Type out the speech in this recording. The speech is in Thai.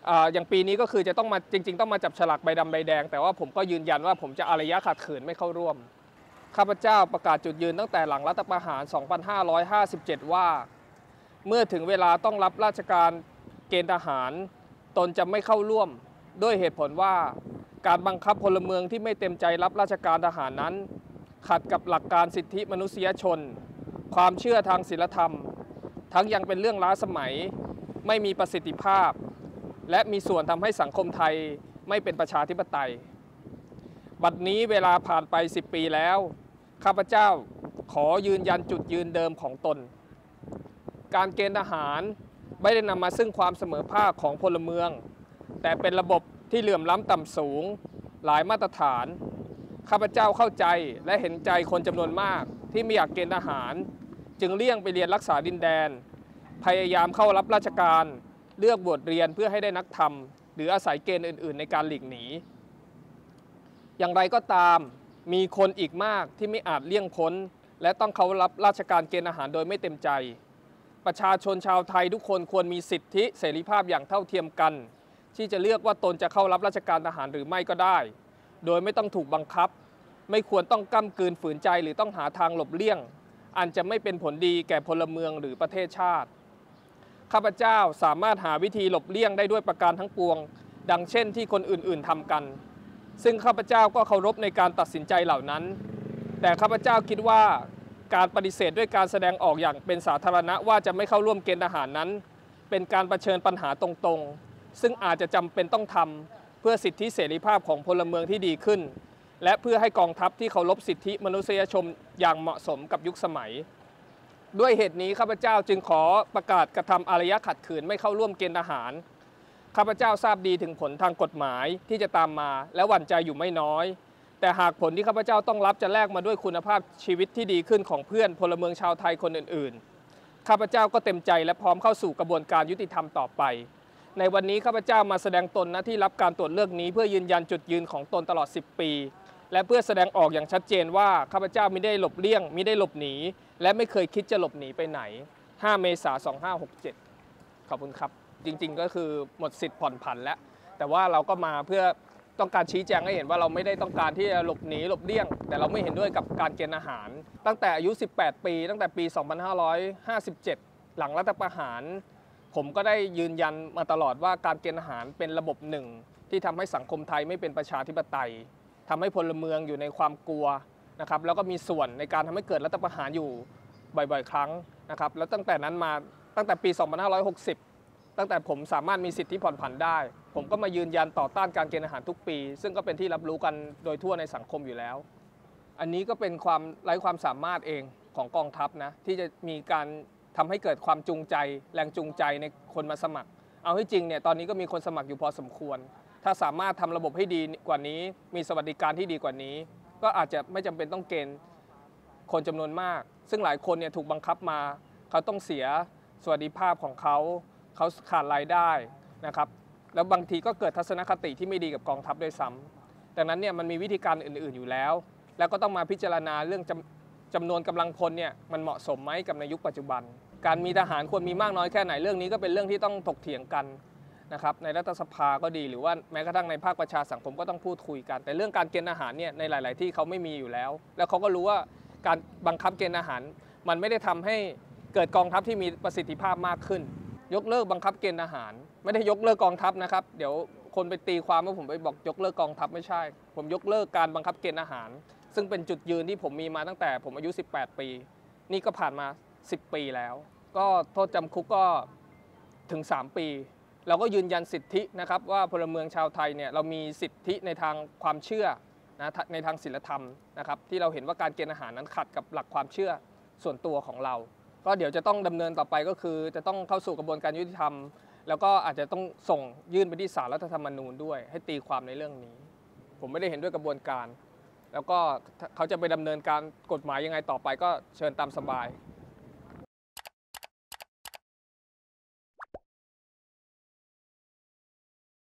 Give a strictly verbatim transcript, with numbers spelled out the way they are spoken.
อย่างปีนี้ก็คือจะต้องมาจริงๆต้องมาจับฉลากใบดำใบแดงแต่ว่าผมก็ยืนยันว่าผมจะอารยะขัดขืนไม่เข้าร่วมข้าพเจ้าประกาศจุดยืนตั้งแต่หลังรัฐประหาร สองพันห้าร้อยห้าสิบเจ็ด ว่าเมื่อถึงเวลาต้องรับราชการเกณฑ์ทหารตนจะไม่เข้าร่วมด้วยเหตุผลว่าการบังคับพลเมืองที่ไม่เต็มใจรับราชการทหารนั้นขัดกับหลักการสิทธิมนุษยชนความเชื่อทางศีลธรรมทั้งยังเป็นเรื่องล้าสมัยไม่มีประสิทธิภาพและมีส่วนทำให้สังคมไทยไม่เป็นประชาธิปไตยบัดนี้เวลาผ่านไปสิบปีแล้วข้าพเจ้าขอยืนยันจุดยืนเดิมของตนการเกณฑ์ทหารไม่ได้นำมาซึ่งความเสมอภาคของพลเมืองแต่เป็นระบบที่เหลื่อมล้ำต่ำสูงหลายมาตรฐานข้าพเจ้าเข้าใจและเห็นใจคนจำนวนมากที่ไม่อยากเกณฑ์ทหารจึงเลี่ยงไปเรียนรักษาดินแดนพยายามเข้ารับราชการเลือกบวชเรียนเพื่อให้ได้นักธรรมหรืออาศัยเกณฑ์อื่นๆในการหลีกหนีอย่างไรก็ตามมีคนอีกมากที่ไม่อาจเลี่ยงพ้นและต้องเข้ารับราชการเกณฑ์ทหารโดยไม่เต็มใจประชาชนชาวไทยทุกคนควรมีสิทธิเสรีภาพอย่างเท่าเทียมกันที่จะเลือกว่าตนจะเข้ารับราชการทหารหรือไม่ก็ได้โดยไม่ต้องถูกบังคับไม่ควรต้องก้ำกืนฝืนใจหรือต้องหาทางหลบเลี่ยงอันจะไม่เป็นผลดีแก่พลเมืองหรือประเทศชาติข้าพเจ้าสามารถหาวิธีหลบเลี่ยงได้ด้วยประการทั้งปวงดังเช่นที่คนอื่นๆทำกันซึ่งข้าพเจ้าก็เคารพในการตัดสินใจเหล่านั้นแต่ข้าพเจ้าคิดว่าการปฏิเสธด้วยการแสดงออกอย่างเป็นสาธารณะว่าจะไม่เข้าร่วมเกณฑ์ทหารนั้นเป็นการเผชิญปัญหาตรงๆซึ่งอาจจะจำเป็นต้องทำเพื่อสิทธิเสรีภาพของพลเมืองที่ดีขึ้นและเพื่อให้กองทัพที่เคารพสิทธิมนุษยชนอย่างเหมาะสมกับยุคสมัยด้วยเหตุนี้ข้าพเจ้าจึงขอประกาศกระทำอารยะขัดขืนไม่เข้าร่วมเกณฑ์ทหารข้าพเจ้าทราบดีถึงผลทางกฎหมายที่จะตามมาและหวั่นใจอยู่ไม่น้อยแต่หากผลที่ข้าพเจ้าต้องรับจะแลกมาด้วยคุณภาพชีวิตที่ดีขึ้นของเพื่อนพลเมืองชาวไทยคนอื่นๆข้าพเจ้าก็เต็มใจและพร้อมเข้าสู่กระบวนการยุติธรรมต่อไปในวันนี้ข้าพเจ้ามาแสดงตนนะที่รับการตรวจเลือกนี้เพื่อยืนยันจุดยืนของตนตลอดสิบปีและเพื่อแสดงออกอย่างชัดเจนว่าข้าพเจ้าไม่ได้หลบเลี่ยงไม่ได้หลบหนีและไม่เคยคิดจะหลบหนีไปไหนห้าเมษายนสองพันห้าร้อยหกสิบเจ็ดขอบคุณครับจริงๆก็คือหมดสิทธิ์ผ่อนผันแล้วแต่ว่าเราก็มาเพื่อต้องการชี้แจงให้เห็นว่าเราไม่ได้ต้องการที่จะหลบหนีหลบเลี่ยงแต่เราไม่เห็นด้วยกับการเกณฑ์อาหารตั้งแต่อายุสิบแปดปีตั้งแต่ปี สองพันห้าร้อยห้าสิบเจ็ด หลังรัฐประหารผมก็ได้ยืนยันมาตลอดว่าการเกณฑ์อาหารเป็นระบบหนึ่งที่ทำให้สังคมไทยไม่เป็นประชาธิปไตยทำให้พลเมืองอยู่ในความกลัวนะครับแล้วก็มีส่วนในการทำให้เกิดรัฐประหารอยู่บ่อยๆครั้งนะครับแล้วตั้งแต่นั้นมาตั้งแต่ปี สองพันห้าร้อยหกสิบ ตั้งแต่ผมสามารถมีสิทธิผ่อนผันได้ผมก็มายืนยันต่อต้านการเกณฑ์อาหารทุกปีซึ่งก็เป็นที่รับรู้กันโดยทั่วในสังคมอยู่แล้วอันนี้ก็เป็นความไร้ความสามารถเองของกองทัพนะที่จะมีการทำให้เกิดความจูงใจแรงจูงใจในคนมาสมัครเอาให้จริงเนี่ยตอนนี้ก็มีคนสมัครอยู่พอสมควรถ้าสามารถทำระบบให้ดีกว่านี้มีสวัสดิการที่ดีกว่านี้ก็อาจจะไม่จำเป็นต้องเกณฑ์คนจำนวนมากซึ่งหลายคนเนี่ยถูกบังคับมาเขาต้องเสียสวัสดิภาพของเขาเขาขาดรายได้นะครับแล้วบางทีก็เกิดทัศนคติที่ไม่ดีกับกองทัพด้วยซ้ำดังนั้นเนี่ยมันมีวิธีการอื่นๆอยู่แล้วแล้วก็ต้องมาพิจารณาเรื่องจำจำนวนกำลังพลเนี่ยมันเหมาะสมไหมกับในยุคปัจจุบันการมีทหารควรมีมากน้อยแค่ไหนเรื่องนี้ก็เป็นเรื่องที่ต้องถกเถียงกันนะครับในรัฐสภาก็ดีหรือว่าแม้กระทั่งในภาคประชาสังคมก็ต้องพูดคุยกันแต่เรื่องการเกณฑ์อาหารเนี่ยในหลายๆที่เขาไม่มีอยู่แล้วแล้วเขาก็รู้ว่าการบังคับเกณฑ์อาหารมันไม่ได้ทำให้เกิดกองทัพที่มีประสิทธิภาพมากขึ้นยกเลิกบังคับเกณฑ์อาหารไม่ได้ยกเลิกกองทัพนะครับเดี๋ยวคนไปตีความว่าผมไปบอกยกเลิกกองทัพไม่ใช่ผมยกเลิกการบังคับเกณฑ์อาหารซึ่งเป็นจุดยืนที่ผมมีมาตั้งแต่ผมอายุสิบแปดปีนี่ก็ผ่านมาสิบปีแล้วก็โทษจำคุกก็ถึงสามปีเราก็ยืนยันสิทธินะครับว่าพลเมืองชาวไทยเนี่ยเรามีสิทธิในทางความเชื่อนะในทางศีลธรรมนะครับที่เราเห็นว่าการเกณฑ์อาหารนั้นขัดกับหลักความเชื่อส่วนตัวของเราก็เดี๋ยวจะต้องดำเนินต่อไปก็คือจะต้องเข้าสู่กระบวนการยุติธรรมแล้วก็อาจจะต้องส่งยื่นไปที่ศาลรัฐธรรมนูญด้วยให้ตีความในเรื่องนี้ผมไม่ได้เห็นด้วยกระบวนการแล้วก็เขาจะไปดำเนินการกฎหมายยังไงต่อไปก็เชิญตามสบาย